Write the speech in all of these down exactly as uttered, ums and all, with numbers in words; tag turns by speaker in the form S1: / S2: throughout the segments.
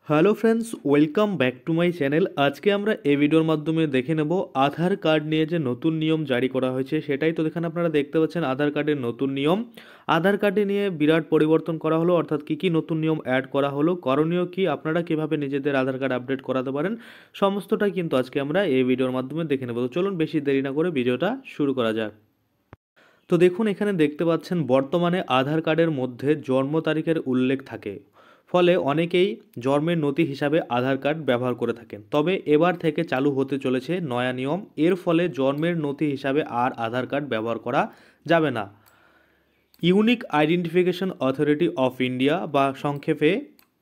S1: Hello friends, welcome back to my channel. আজকে আমরা এই ভিডিওর মাধ্যমে দেখে নেব আধার কার্ড নিয়ে যে নতুন নিয়ম জারি করা হয়েছে সেটাই। তো এখানে আপনারা দেখতে পাচ্ছেন আধার কার্ডের নতুন নিয়ম। আধার কার্ডে নিয়ে বিরাট পরিবর্তন করা হলো, অর্থাৎ কী কী নতুন নিয়ম অ্যাড করা হলো, করণীয় কি, আপনারা কীভাবে নিজেদের আধার কার্ড আপডেট করাতে পারেন, সমস্তটাই কিন্তু আজকে আমরা এই ভিডিওর মাধ্যমে দেখে নেব। তো চলুন বেশি দেরি না করে ভিডিওটা শুরু করা যাক। তো দেখুন, এখানে দেখতে পাচ্ছেন বর্তমানে আধার কার্ডের মধ্যে জন্ম তারিখের উল্লেখ থাকে, ফলে অনেকেই জন্মের নথি হিসাবে আধার কার্ড ব্যবহার করে থাকেন। তবে এবার থেকে চালু হতে চলেছে নয়া নিয়ম। এর ফলে জন্মের নথি হিসাবে আর আধার কার্ড ব্যবহার করা যাবে না। Unique identification authority of India বা সংক্ষেপে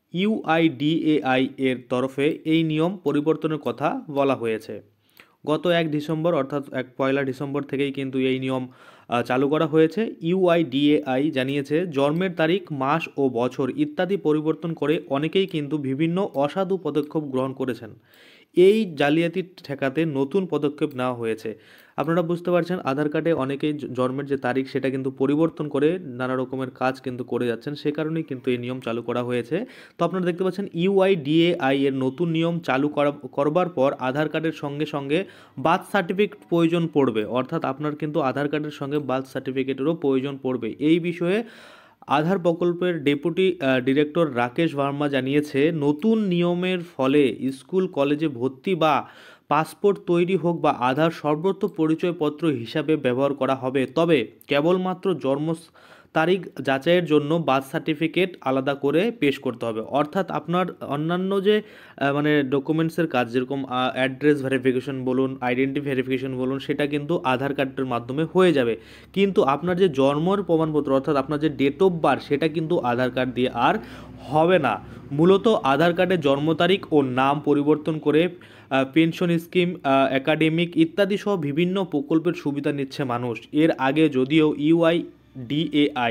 S1: ইউআইডিএআই এর তরফে এই নিয়ম পরিবর্তনের কথা বলা হয়েছে। গত এক ডিসেম্বর অর্থাৎ এক পয়লা ডিসেম্বর থেকেই কিন্তু এই নিয়ম চালু করা হয়েছে। ইউআইডিএআই জানিয়েছে জন্মের তারিখ, মাস ও বছর ইত্যাদি পরিবর্তন করে অনেকেই কিন্তু বিভিন্ন অসাধু পদক্ষেপ গ্রহণ করেছেন। এই জালিয়াতি ঠেকাতে নতুন পদক্ষেপ নেওয়া হয়েছে। আপনারা বুঝতে পারছেন, আধার কার্ডে অনেকেই জন্মের যে তারিখ সেটা কিন্তু পরিবর্তন করে নানা রকমের কাজ কিন্তু করে যাচ্ছেন, সে কারণেই কিন্তু এই নিয়ম চালু করা হয়েছে। তো আপনারা দেখতে পাচ্ছেন ইউআইডিএআই এর নতুন নিয়ম চালু করা করবার পর আধার কার্ডের সঙ্গে সঙ্গে বার্থ সার্টিফিকেট প্রয়োজন পড়বে, অর্থাৎ আপনার কিন্তু আধার কার্ডের সঙ্গে বার্থ সার্টিফিকেটেরও প্রয়োজন পড়বে। এই বিষয়ে আধার প্রকল্পের ডেপুটি ডিরেক্টর রাকেশ ভার্মা জানিয়েছে, নতুন নিয়মের ফলে স্কুল কলেজে ভর্তি বা পাসপোর্ট তৈরি হোক বা আধার সর্বোচ্চ পরিচয়পত্র হিসাবে ব্যবহার করা হবে। তবে কেবলমাত্র জন্ম তারিখ যাচাইয়ের জন্য বার্থ সার্টিফিকেট আলাদা করে পেশ করতে হবে। অর্থাৎ আপনার অন্যান্য যে মানে ডকুমেন্টসের কাজ, যেরকম অ্যাড্রেস ভেরিফিকেশন বলুন, আইডেন্টি ভেরিফিকেশন বলুন, সেটা কিন্তু আধার কার্ডের মাধ্যমে হয়ে যাবে। কিন্তু আপনার যে জন্মের প্রমাণপত্র অর্থাৎ আপনার যে ডেট অফ বার্থ সেটা কিন্তু আধার কার্ড দিয়ে আর হবে না। মূলত আধার কার্ডের জন্ম তারিখ ও নাম পরিবর্তন করে পেনশন স্কিম, একাডেমিক ইত্যাদি সহ বিভিন্ন প্রকল্পের সুবিধা নিচ্ছে মানুষ। এর আগে যদিও ইউআই ডিএআই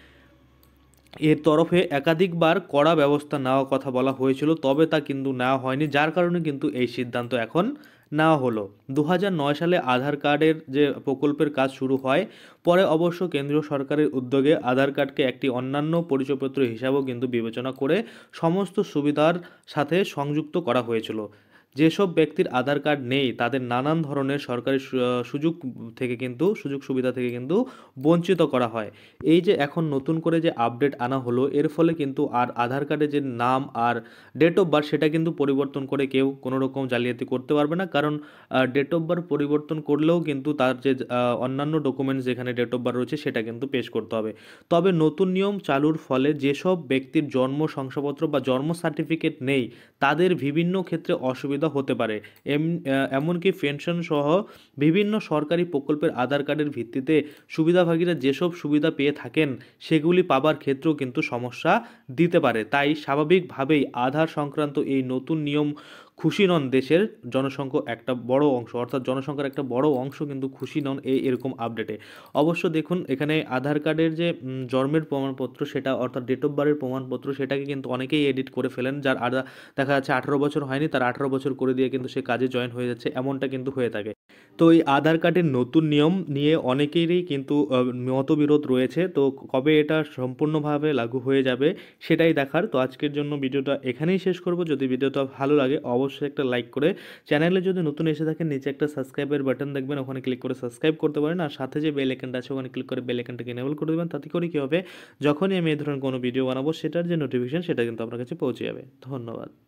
S1: এর তরফে একাধিকবার কড়া ব্যবস্থা নেওয়ার কথা বলা হয়েছিল, তবে তা কিন্তু নেওয়া হয়নি, যার কারণে কিন্তু এই সিদ্ধান্ত এখন নেওয়া হলো। দু হাজার নয় সালে আধার কার্ডের যে প্রকল্পের কাজ শুরু হয়, পরে অবশ্য কেন্দ্রীয় সরকারের উদ্যোগে আধার কার্ডকে একটি অন্যান্য পরিচয়পত্র হিসাবেও কিন্তু বিবেচনা করে সমস্ত সুবিধার সাথে সংযুক্ত করা হয়েছিল। যেসব ব্যক্তির আধার কার্ড নেই তাদের নানান ধরনের সরকারি সুযোগ থেকে কিন্তু সুযোগ সুবিধা থেকে কিন্তু বঞ্চিত করা হয়। এই যে এখন নতুন করে যে আপডেট আনা হলো, এর ফলে কিন্তু আর আধার কার্ডে যে নাম আর ডেট অফ বার্থ সেটা কিন্তু পরিবর্তন করে কেউ কোনো রকম জালিয়াতি করতে পারবে না। কারণ ডেট অফ বার্থ পরিবর্তন করলেও কিন্তু তার যে অন্যান্য ডকুমেন্টস যেখানে ডেট অফ বার্থ রয়েছে সেটা কিন্তু পেশ করতে হবে। তবে নতুন নিয়ম চালুর ফলে যেসব ব্যক্তির জন্ম শংসাপত্র বা জন্ম সার্টিফিকেট নেই তাদের বিভিন্ন ক্ষেত্রে অসুবিধা হতে পারে। এমনকি পেনশন সহ বিভিন্ন সরকারি প্রকল্পের আধার কার্ডের ভিত্তিতে সুবিধাভোগীরা যেসব সুবিধা পেয়ে থাকেন সেগুলি পাবার ক্ষেত্রেও কিন্তু সমস্যা দিতে পারে। তাই স্বাভাবিকভাবেই আধার সংক্রান্ত এই নতুন নিয়ম খুশি নন দেশের জনসংখ্যা একটা বড় অংশ, অর্থাৎ জনসংখ্যার একটা বড় অংশ কিন্তু খুশি নন এই এরকম আপডেটে। অবশ্য দেখুন, এখানে আধার কার্ডের যে জন্মের প্রমাণপত্র সেটা অর্থাৎ ডেট অফ বার্থের প্রমাণপত্র সেটাকে কিন্তু অনেকেই এডিট করে ফেলেন, যার আধা দেখা যাচ্ছে আঠারো বছর হয়নি তার আঠারো বছর করে দিয়ে কিন্তু সে কাজে জয়েন হয়ে যাচ্ছে, এমনটা কিন্তু হয়ে থাকে। তো এই আধার কার্ডের নতুন নিয়ম নিয়ে অনেকেরই কিন্তু মতবিরোধ রয়েছে। তো কবে এটা সম্পূর্ণভাবে লাগু হয়ে যাবে সেটাই দেখার। তো আজকের জন্য ভিডিওটা এখানেই শেষ করব। যদি ভিডিওটা ভালো লাগে অবশ্যই একটা লাইক করে, চ্যানেলে যদি নতুন এসে থাকেন নিচে একটা সাবস্ক্রাইবের বাটন দেখবেন, ওখানে ক্লিক করে সাবস্ক্রাইব করতে পারেন। আর সাথে যে বেল আইকনটা আছে ওখানে ক্লিক করে বেল আইকনটাকে এনেবল করে দেবেন। তাতে করে কী হবে, যখনই আমি এই ধরনের কোনো ভিডিও বানাবো সেটার যে নোটিফিকেশন সেটা কিন্তু আপনার কাছে পৌঁছে যাবে। ধন্যবাদ।